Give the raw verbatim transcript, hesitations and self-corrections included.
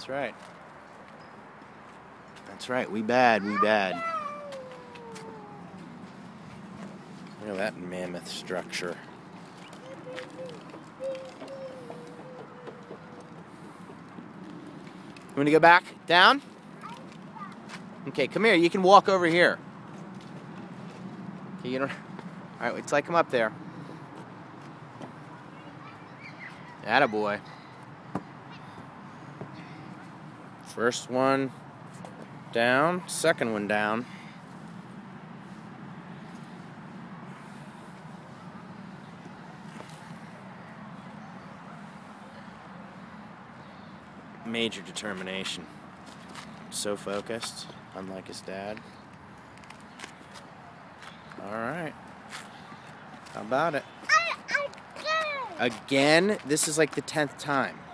That's right. That's right. We bad. We bad. Look at that mammoth structure. You want to go back? Down? Okay, come here. You can walk over here. Okay, you don't... All right, let's like him up there. Attaboy. First one down, second one down. Major determination. So focused, unlike his dad. All right. How about it? Again? This is like the tenth time.